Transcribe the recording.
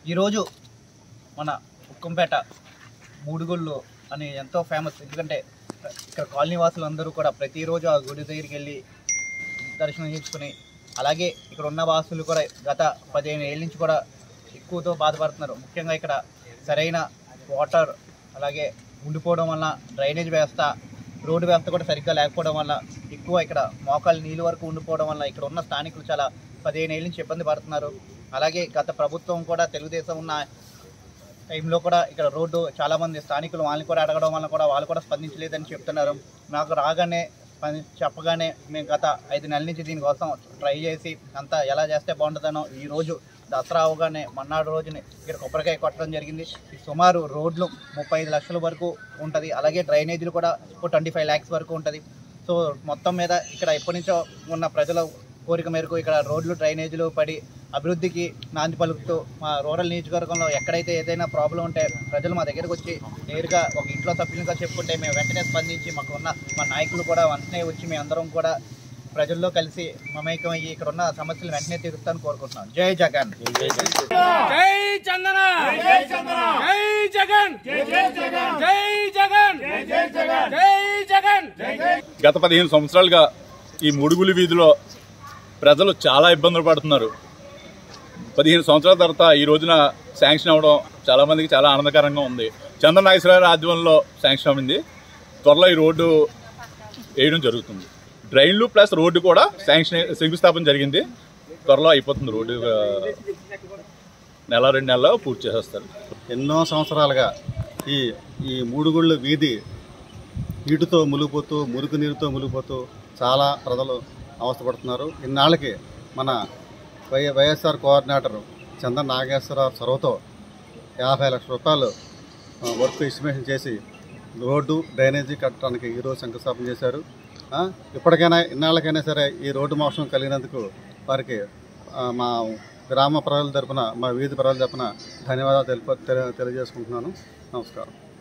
ఈరోజు మన ఉక్కంపేట మూడుగుళ్ళు అని ఎంతో ఫేమస్. ఎందుకంటే ఇక్కడ కాలనీ వాసులు అందరూ కూడా ప్రతిరోజు ఆ గుడి దగ్గరికి వెళ్ళి దర్శనం చేసుకుని, అలాగే ఇక్కడ ఉన్న వాసులు కూడా గత 15 ఏళ్ళ నుంచి కూడా ఎక్కువతో బాధపడుతున్నారు. ముఖ్యంగా ఇక్కడ సరైన వాటర్ అలాగే ఉండిపోవడం వల్ల, డ్రైనేజ్ వ్యవస్థ, రోడ్డు వ్యవస్థ కూడా సరిగ్గా లేకపోవడం వల్ల, ఎక్కువ ఇక్కడ మోకాలు నీళ్ళు వరకు ఉండిపోవడం వల్ల ఇక్కడ ఉన్న స్థానికులు చాలా 15 ఏళ్ళ నుంచి ఇబ్బంది పడుతున్నారు. అలాగే గత ప్రభుత్వం కూడా తెలుగుదేశం ఉన్న టైంలో కూడా ఇక్కడ రోడ్డు చాలామంది స్థానికులు వాళ్ళని కూడా అడగడం వల్ల కూడా వాళ్ళు కూడా స్పందించలేదని చెప్తున్నారు. నాకు రాగానే చెప్పగానే మేము గత 5 నెలల నుంచి దీనికోసం ట్రై చేసి అంతా ఎలా చేస్తే బాగుంటుందనో ఈరోజు దసరా అవగానే మన్నాడు రోజుని ఇక్కడ కొబ్బరికాయ కొట్టడం జరిగింది. సుమారు రోడ్లు 35 లక్షల వరకు ఉంటుంది. అలాగే డ్రైనేజీలు కూడా 25 lakhs వరకు ఉంటుంది. సో మొత్తం మీద ఇక్కడ ఎప్పటి నుంచో ఉన్న ప్రజల కోరిక మేరకు ఇక్కడ రోడ్లు డ్రైనేజీలు పడి అభివృద్ధికి నాంది పలుకుతూ మా రూరల్ నియోజకవర్గంలో ఎక్కడైతే ఏదైనా ప్రాబ్లం ఉంటే ప్రజలు మా దగ్గరకు వచ్చి నేరుగా ఒక ఇంట్లో సభ్యులుగా చెప్పుకుంటే మేము వెంటనే స్పందించి మాకున్న మా నాయకులు కూడా వెంటనే వచ్చి మేము అందరం కూడా ప్రజల్లో కలిసి మమేకం అయ్యి ఇక్కడ ఉన్న సమస్యలు వెంటనే తీరుస్తాను కోరుకుంటున్నాం. జై జగన్, జై చందన, జై చందన, జై జగన్, జై జగన్, జై జగన్, జై జగన్, జై జగన్. గత 15 సంవత్సరాలుగా ఈ మూడుగులి వీధిలో ప్రజలు చాలా ఇబ్బందులు పడుతున్నారు. 15 సంవత్సరాల తర్వాత ఈ రోజున శాంక్షన్ అవ్వడం చాలా మందికి చాలా ఆనందకరంగా ఉంది. చంద్ర నాగేశ్వరరావు ఆధ్వర్యంలో శాంక్షన్ అయింది. త్వరలో ఈ రోడ్డు వేయడం జరుగుతుంది. డ్రైన్లు ప్లస్ రోడ్డు కూడా శంకుస్థాపన జరిగింది. త్వరలో అయిపోతుంది. రోడ్డు నెల 2 నెలల్లో పూర్తి చేసేస్తారు. ఎన్నో సంవత్సరాలుగా ఈ మూడుగుళ్ళు వీధి నీటితో మునిగిపోతూ, మురికి నీరుతో మునిగిపోతూ చాలా ప్రజలు అవస్థపడుతున్నారు. ఇన్నాళ్ళకి మన వైఎస్ఆర్ కోఆర్డినేటర్ చంద్ర నాగేశ్వరరావు చొరవతో 50 లక్షల రూపాయలు వర్క్ ఎస్టిమేషన్ చేసి రోడ్డు డ్రైనేజీ కట్టడానికి ఈరోజు శంకుస్థాపన చేశారు. ఇప్పటికైనా ఇన్నాళ్ళకైనా సరే ఈ రోడ్డు మోసం కలిగినందుకు వారికి మా గ్రామ ప్రజల తరపున, మా వీధి ప్రజల తరపున ధన్యవాదాలు తెలియజేసుకుంటున్నాను. నమస్కారం.